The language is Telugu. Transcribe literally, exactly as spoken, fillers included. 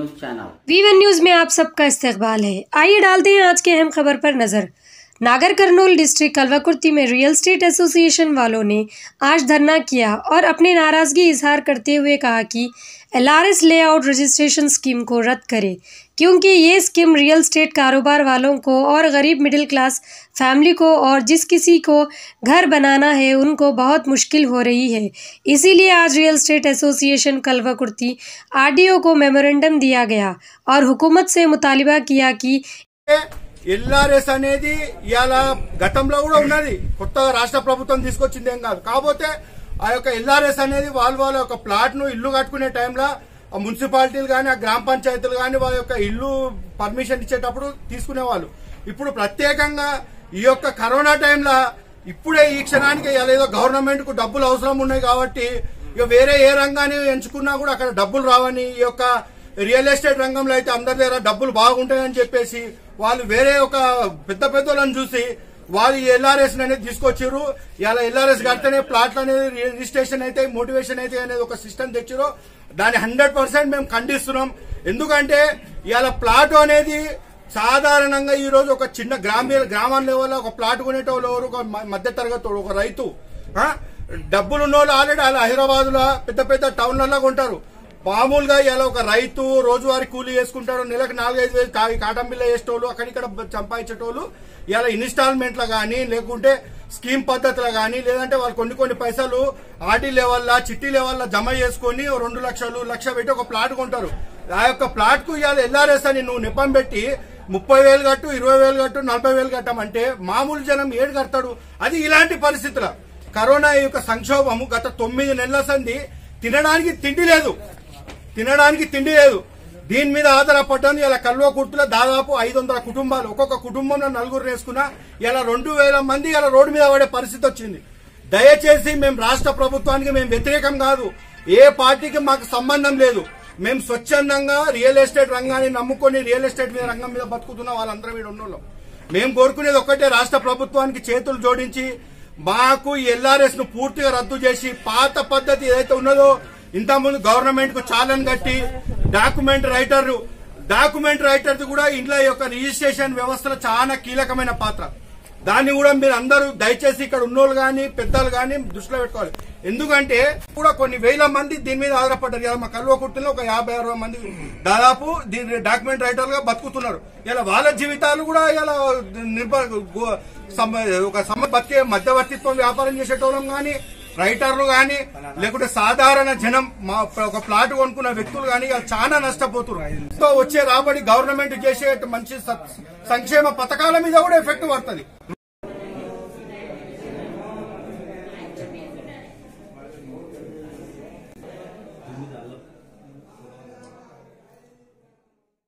News channel. V one news में आप सबका इस्तकबाल है। आइए डालते हैं आज के अहम खबर पर नजर। नागर कर्नूल डिस्ट्रिक्ट कल्वाकुर्ती में रियल एस्टेट एसोसिएशन वालों ने आज धरना किया और अपनी नाराजगी इजहार करते हुए कहा कि एलआरएस लेआउट रजिस्ट्रेशन स्कीम को रद्द करे, क्योंकि ये स्कीम रियल एस्टेट कारोबार वालों को और गरीब मिडिल क्लास फैमिली को और जिस किसी को घर बनाना है उनको बहुत मुश्किल हो रही है। इसीलिए आज real estate association Kalwakurthy RDO को मेमोरेंडम दिया गया और हुकूमत से मुतालिबा किया कि ఎల్ఆర్ఎస్ అనేది ఇవాళ గతంలో కూడా ఉన్నది, కొత్తగా రాష్ట్ర ప్రభుత్వం తీసుకొచ్చింది ఏం కాదు. కాకపోతే ఆ యొక్క ఎల్ఆర్ఎస్ అనేది వాళ్ళ వాళ్ళ యొక్క ప్లాట్ ను ఇల్లు కట్టుకునే టైంలో ఆ మున్సిపాలిటీలు గానీ ఆ గ్రామ పంచాయతీలు గానీ వాళ్ళ యొక్క ఇల్లు పర్మిషన్ ఇచ్చేటప్పుడు తీసుకునేవాళ్ళు. ఇప్పుడు ప్రత్యేకంగా ఈ యొక్క కరోనా టైంలో ఇప్పుడే ఈ క్షణానికి ఏదో గవర్నమెంట్ కు డబ్బులు అవసరం ఉన్నాయి కాబట్టి ఇక వేరే ఏ రంగాన్ని ఎంచుకున్నా కూడా అక్కడ డబ్బులు రావని, ఈ యొక్క రియల్ ఎస్టేట్ రంగంలో అయితే అందరి దగ్గర డబ్బులు బాగుంటాయని చెప్పేసి వాళ్ళు వేరే ఒక పెద్ద పెద్దలను చూసి వాళ్ళు ఎల్ఆర్ఎస్ అనేది తీసుకొచ్చారు. ఇలా ఎల్ఆర్ఎస్ కడితేనే ప్లాట్లు అనేది రిజిస్ట్రేషన్ అయితే మోటివేషన్ అయితే అనేది ఒక సిస్టమ్ తెచ్చారు. దాన్ని హండ్రెడ్ పర్సెంట్ మేము ఖండిస్తున్నాం. ఎందుకంటే ఇవాళ ప్లాట్ అనేది సాధారణంగా ఈ రోజు ఒక చిన్న గ్రామీణ గ్రామం లెవెల్లో ఒక ప్లాట్ కొనేటోళ్ళు ఎవరు, ఒక మధ్య తరగతి ఒక రైతు, డబ్బులున్న వాళ్ళు ఆల్రెడీ అలా హైదరాబాద్ లో పెద్ద పెద్ద టౌన్లలో కొంటారు. మామూలుగా ఇలా ఒక రైతు రోజువారీ కూలీ చేసుకుంటారు, నెలకు నాలుగైదు వేలు కాటం బిల్ల వేసేటోళ్ళు, అక్కడిక్కడ సంపాదించేటోళ్ళు ఇలా ఇన్స్టాల్మెంట్లో గానీ లేకుంటే స్కీమ్ పద్ధతిలో గానీ లేదంటే వాళ్ళు కొన్ని కొన్ని పైసలు ఆర్డీ లెవెల్లా చిట్టి లెవెల్లా జమ చేసుకుని రెండు లక్షలు లక్ష పెట్టి ఒక ప్లాట్ కొంటారు. ఆ యొక్క ప్లాట్ కు ఇవాళ ఎల్ఆర్ఎస్ అని నువ్వు నిప్పం పెట్టి ముప్పై వేలు కట్టు, ఇరవై వేలు కట్టు, నలభై వేలు కట్టమంటే మామూలు జనం ఏడు కడతాడు. అది ఇలాంటి పరిస్థితుల కరోనా యొక్క సంక్షోభము గత తొమ్మిది నెలల సంది తినడానికి తిండి లేదు తినడానికి తిండి లేదు దీని మీద ఆధారపడ్డాను. ఇలా కల్వకుర్తిలో దాదాపు ఐదు వందల కుటుంబాలు, ఒక్కొక్క కుటుంబంలో నలుగురు వేసుకున్నా ఇలా రెండు వేల మంది ఇలా రోడ్డు మీద పడే పరిస్థితి వచ్చింది. దయచేసి మేము రాష్ట్ర ప్రభుత్వానికి మేము వ్యతిరేకం కాదు, ఏ పార్టీకి మాకు సంబంధం లేదు. మేము స్వచ్ఛందంగా రియల్ ఎస్టేట్ రంగాన్ని నమ్ముకొని రియల్ ఎస్టేట్ మీద రంగం మీద బతుకుతున్న వాళ్ళందరూ వీడు ఉన్నోళ్ళం. మేము కోరుకునేది ఒక్కటే, రాష్ట్ర ప్రభుత్వానికి చేతులు జోడించి మాకు ఎల్ఆర్ఎస్ ను పూర్తిగా రద్దు చేసి పాత పద్ధతి ఏదైతే ఉన్నదో ఇంతకుముందు గవర్నమెంట్ కు చాలన్ కట్టి డాక్యుమెంట్ రైటర్ డాక్యుమెంట్ రైటర్ కూడా ఇంట్లో యొక్క రిజిస్ట్రేషన్ వ్యవస్థలో చాలా కీలకమైన పాత్ర. దాన్ని కూడా మీరు అందరూ దయచేసి ఇక్కడ ఉన్నోళ్ళు గానీ పెద్దలు గానీ దృష్టిలో పెట్టుకోవాలి. ఎందుకంటే కూడా కొన్ని వేల మంది దీని మీద ఆధారపడ్డారు. ఇలా మా కల్వకుర్తిలో ఒక యాభై అరవై మంది దాదాపు దీని డాక్యుమెంట్ రైటర్ గా బతుకుతున్నారు. ఇలా వాళ్ళ జీవితాలు కూడా ఇలా నిర్భర ఒక సమ బతికే మధ్యవర్తిత్వం వ్యాపారం చేసేటోళ్ళం గానీ రైటర్లు గానీ లేకుంటే సాధారణ జనం ఒక ప్లాట్ కొనుక్కున్న వ్యక్తులు గానీ చాలా నష్టపోతున్నారు. వచ్చే రాబడి గవర్నమెంట్ చేసే మంచి సంక్షేమ పథకాల మీద కూడా ఎఫెక్ట్ పడుతుంది.